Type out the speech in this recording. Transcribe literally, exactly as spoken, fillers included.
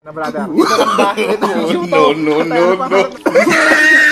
Na brother. Ito lang ba? Ito yung No, no, no, no.